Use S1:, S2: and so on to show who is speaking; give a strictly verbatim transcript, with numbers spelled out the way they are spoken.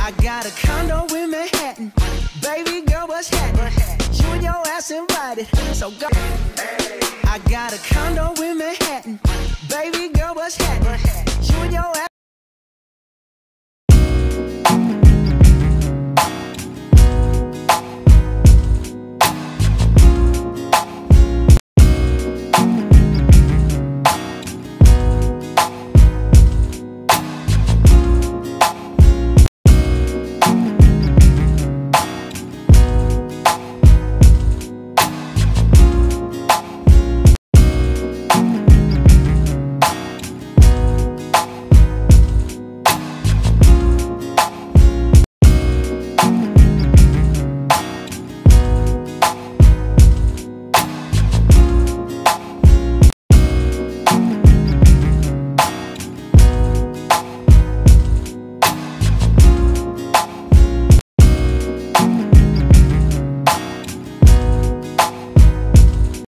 S1: I got a condo in Manhattan. Baby girl, what's happening? You and your ass invited, so go. I got a condo in Manhattan. Baby girl, what's happening? You and your ass